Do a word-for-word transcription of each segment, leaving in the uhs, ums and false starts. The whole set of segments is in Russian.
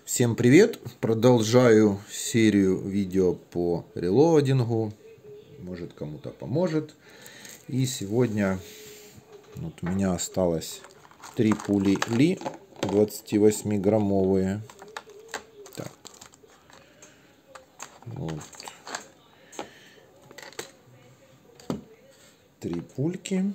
Всем привет! Продолжаю серию видео по релоадингу. Может, кому-то поможет. И сегодня вот у меня осталось три пули Ли двадцативосьмиграммовые. Так. Вот. Три пульки.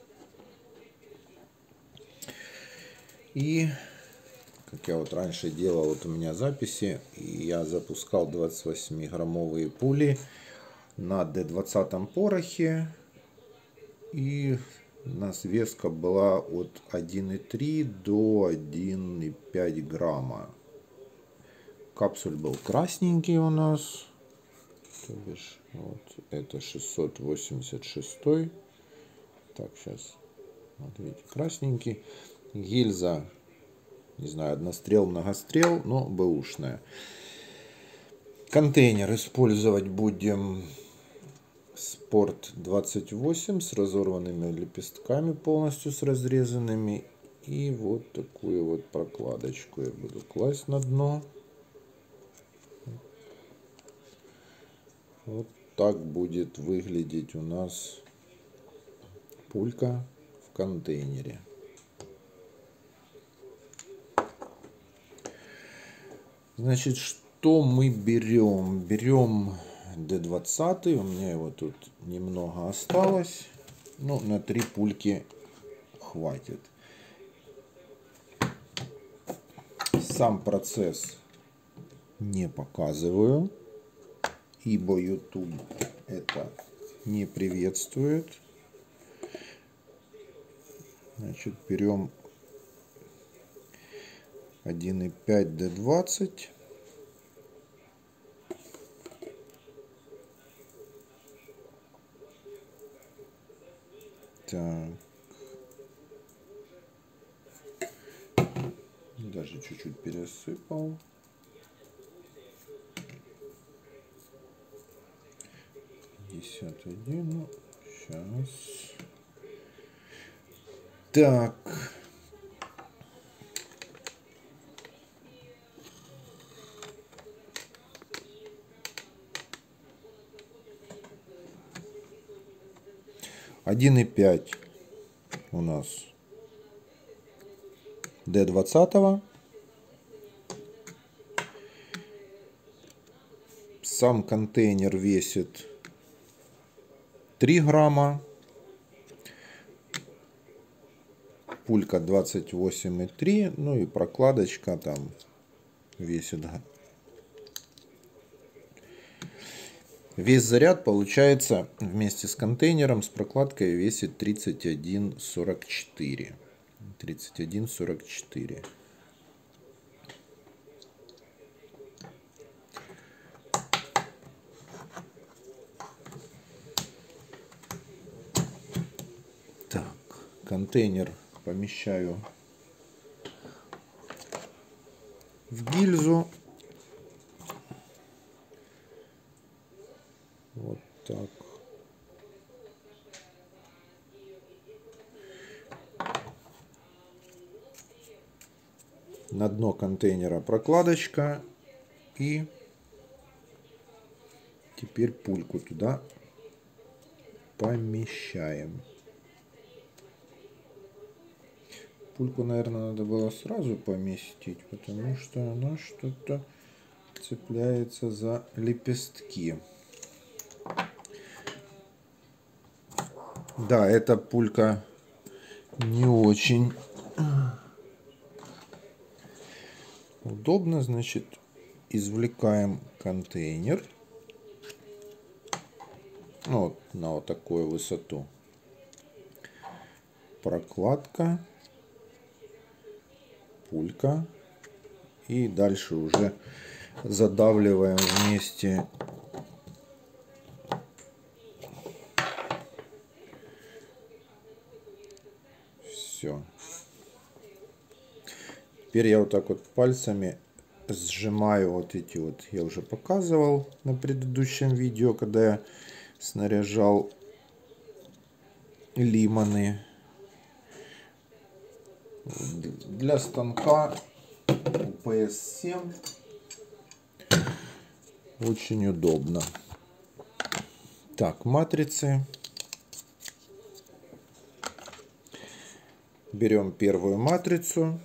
И как я вот раньше делал, вот у меня записи, и я запускал двадцативосьмиграммовые пули на дэ двадцать порохе, и у нас веска была от один и три до один и пять грамма. Капсуль был красненький у нас, то бишь вот это шестьсот восемьдесят шесть. Так, сейчас вот видите, красненький. Гильза, не знаю, однострел, многострел, но бэушная. Контейнер использовать будем Спорт двадцать восемь с разорванными лепестками, полностью с разрезанными. И вот такую вот прокладочку я буду класть на дно. Вот так будет выглядеть у нас пулька в контейнере. Значит, что мы берем? Берем дэ двадцать, у меня его тут немного осталось, ну, на три пульки хватит. Сам процесс не показываю, ибо YouTube это не приветствует. Значит, берем один и пять дэ двадцать. Так. Даже чуть-чуть пересыпал. пятьдесят один. Ну, сейчас. Так. один и пять у нас дэ двадцать. Сам контейнер весит три грамма. Пулька двадцать восемь и три. Ну и прокладочка там весит. Весь заряд получается вместе с контейнером, с прокладкой весит тридцать один сорок четыре. тридцать один сорок четыре. Так, контейнер помещаю в гильзу. Вот так. На дно контейнера прокладочка. И теперь пульку туда помещаем. Пульку, наверное, надо было сразу поместить, потому что она что-то цепляется за лепестки. Да, эта пулька не очень удобно. Значит, извлекаем контейнер. Ну, вот на вот такую высоту. Прокладка. Пулька. И дальше уже задавливаем вместе все. Теперь я вот так вот пальцами сжимаю вот эти вот, я уже показывал на предыдущем видео, когда я снаряжал лимоны. Для станка У пэ эс семь. Очень удобно. Так, матрицы. Берем первую матрицу.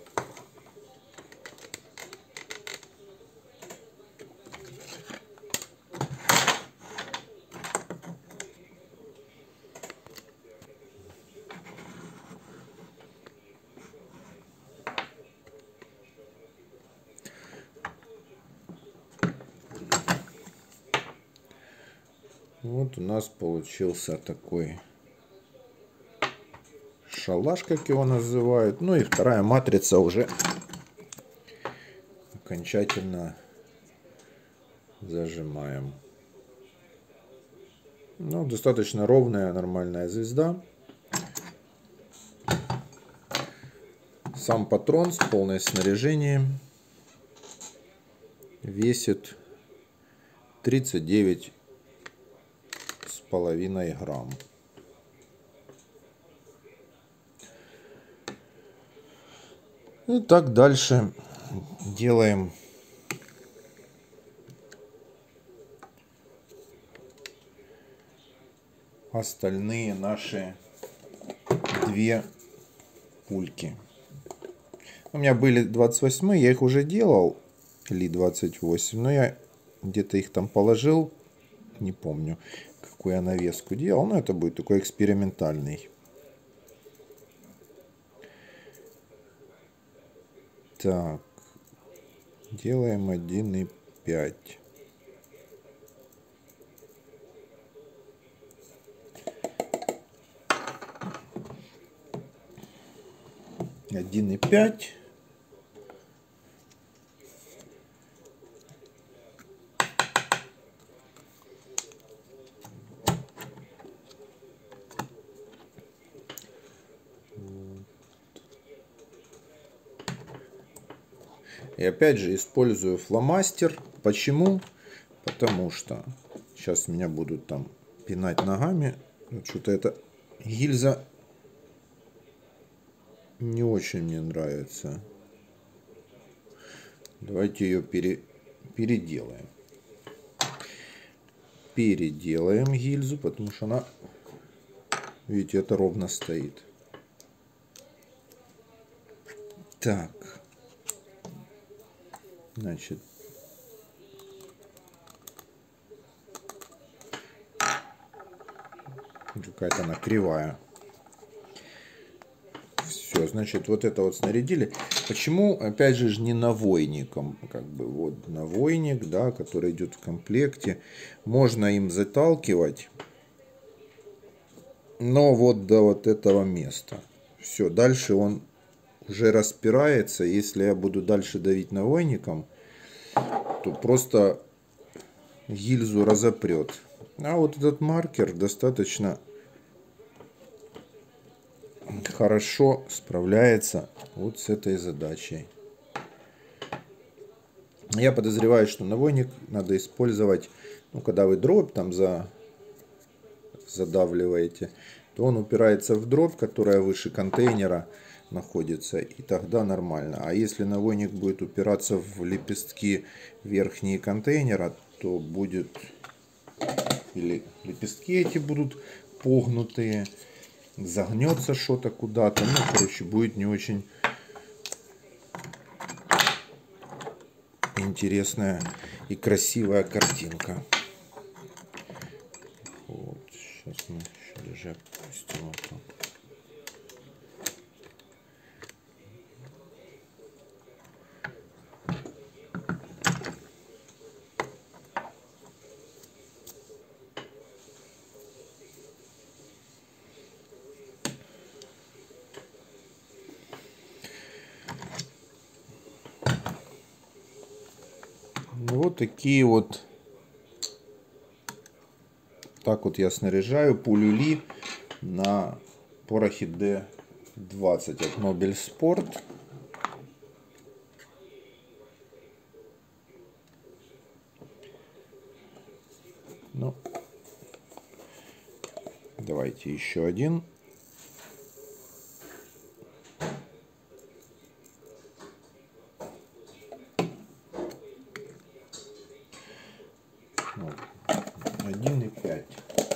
Вот у нас получился такой шалаш, как его называют. Ну и вторая матрица уже окончательно зажимаем. Ну, достаточно ровная, нормальная звезда. Сам патрон с полным снаряжением весит тридцать девять с половиной грамм. И так дальше делаем остальные наши две пульки. У меня были двадцать восемь, я их уже делал, Ли двадцать восемь, но я где-то их там положил, не помню, какую я навеску делал, но это будет такой экспериментальный. Так, делаем один и пять. один и пять. И опять же использую фломастер. Почему? Потому что сейчас меня будут там пинать ногами. Что-то эта гильза не очень мне нравится. Давайте ее пере... переделаем. Переделаем гильзу, потому что она, видите, это ровно стоит. Так. Значит, какая-то она кривая. Все, значит, вот это вот снарядили. Почему, опять же, не навойником? Как бы вот навойник, да, который идет в комплекте. Можно им заталкивать, но вот до вот этого места. Все, дальше он уже распирается. Если я буду дальше давить навойником, то просто гильзу разопрет. А вот этот маркер достаточно хорошо справляется вот с этой задачей. Я подозреваю, что навойник надо использовать, ну, когда вы дробь там за, задавливаете, то он упирается в дробь, которая выше контейнера находится, и тогда нормально. А если навойник будет упираться в лепестки верхние контейнера, то будет, или лепестки эти будут погнутые, загнется что-то куда-то, ну, короче, будет не очень интересная и красивая картинка. Вот, сейчас мы еще даже опустим это. Вот такие вот, так вот я снаряжаю пулю Ли на порохе Д двадцать от Nobel Sport. Ну, давайте еще один. один и пять.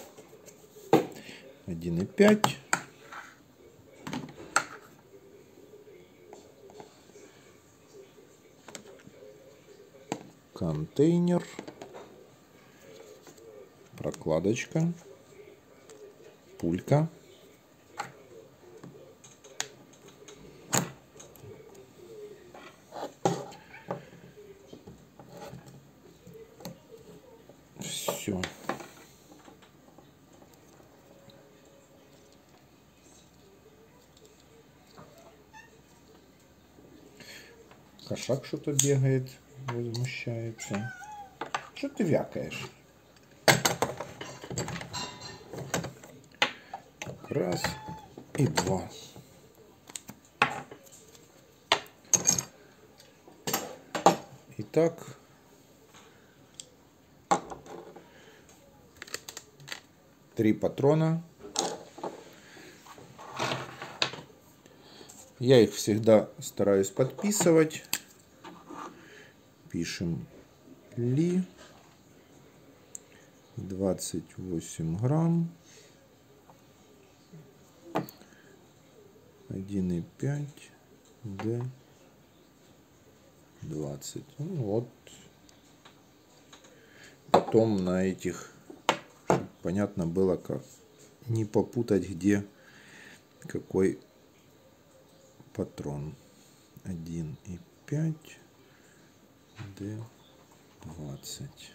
один и пять. Контейнер. Прокладочка. Пулька. Все. Кошак что-то бегает, возмущается. Что ты вякаешь? Раз и два. Итак, три патрона. Я их всегда стараюсь подписывать. Пишем Ли. двадцать восемь грамм. один и пять. Д. двадцать. Ну, вот. Потом на этих, чтобы понятно было, как не попутать, где какой патрон. один и пять. Д. двадцать.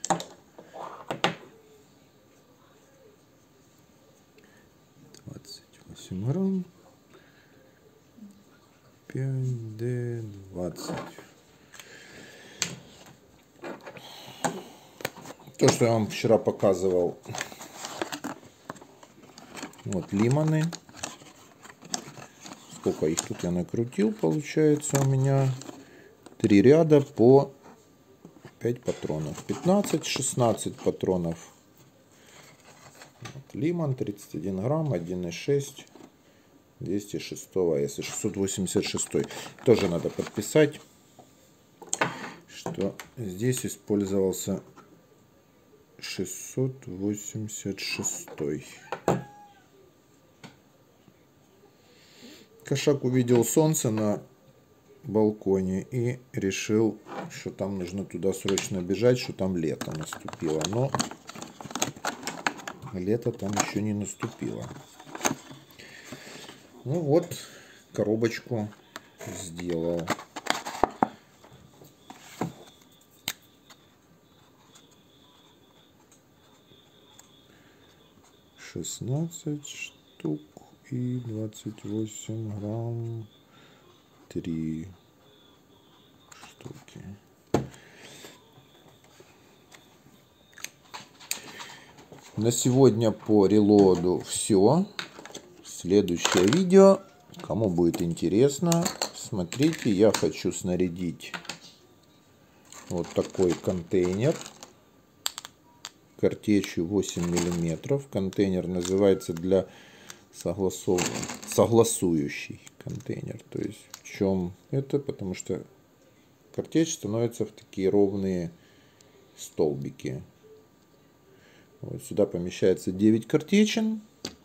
двадцать восемь грамм. пять Д двадцать. То, что я вам вчера показывал. Вот лимоны. Сколько их тут я накрутил, получается у меня три ряда по пять патронов. пятнадцать-шестнадцать патронов. Вот, лимон тридцать один грамм, один и шесть. двести шесть, если шестьсот восемьдесят шесть. Тоже надо подписать, что здесь использовался шестьсот восемьдесят шесть. Кошак увидел солнце на балконе и решил, что там нужно туда срочно бежать, что там лето наступило. Но лето там еще не наступило. Ну вот, коробочку сделал. шестнадцать штук и двадцать восемь грамм. три штуки. На сегодня по релоаду все. Следующее видео, кому будет интересно, смотрите, я хочу снарядить вот такой контейнер картечью восемь миллиметров. Контейнер называется для согласов... согласующий контейнер. То есть в чем это? Потому что картечь становится в такие ровные столбики. Вот сюда помещается девять картечин.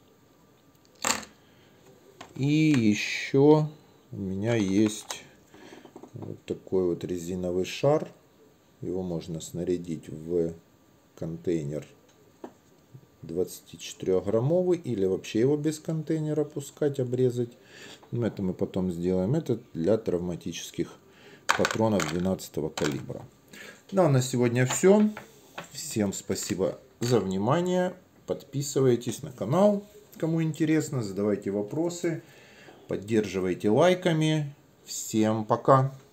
И еще у меня есть вот такой вот резиновый шар. Его можно снарядить в контейнер двадцатичетырёхграммовый или вообще его без контейнера пускать, обрезать. Но это мы потом сделаем. Это для травматических патронов двенадцатого калибра. Ну а на сегодня все. Всем спасибо за внимание. Подписывайтесь на канал, кому интересно. Задавайте вопросы. Поддерживайте лайками. Всем пока.